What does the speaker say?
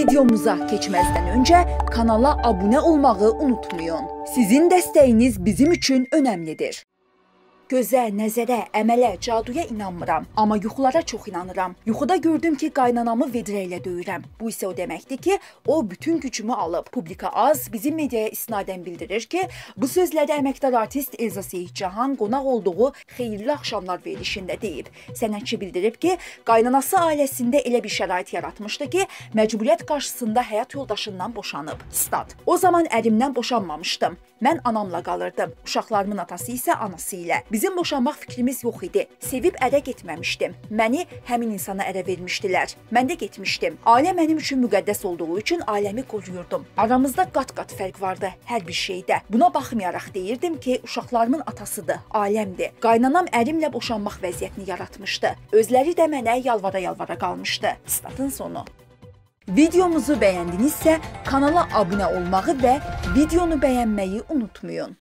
Videomuza keçməzdən öncə kanala abunə olmağı unutmayın. Sizin dəstəyiniz bizim üçün önəmlidir. Gözə, nəzərə, əmələ, caduya inanmıram, amma yuxulara çox inanıram. Yuxuda gördüm ki, qaynanamı vedrə ilə döyürəm. Bu isə o deməkdir ki, o bütün gücümü alıb. Publika Az bizim mediaya isnadən bildirir ki, bu sözləri əməkdar artist Elza Seyidcahan qonaq olduğu Xeyirli Axşamlar verilişində deyib. Sənətçi bildirib ki, qaynanası ailəsində elə bir şərait yaratmışdı ki, məcburiyyət qarşısında həyat yoldaşından boşanıb. Stat. O zaman ərimdən boşanmamışdım. Mən anamla qalırdım. Uşaqlarımın atası isə anası ilə. Bizim boşanmaq fikrimiz yox idi. Sevib ərə getməmişdim. Məni həmin insana ərə vermişdilər. Mən də getmişdim. Ailə mənim üçün müqəddəs olduğu üçün ailəmi qoruyurdum. Aramızda qat-qat fərq vardı hər bir şeydə. Buna baxmayaraq deyirdim ki, uşaqlarımın atasıdır, ailəmdir. Qaynanam ərimlə boşanmaq vəziyyətini yaratmışdı. Özləri də mənə yalvara-yalvara qalmışdı. Statın sonu. Videomuzu bəyəndinizsə kanala abunə olmağı və videonu bəyənməyi unutmayın.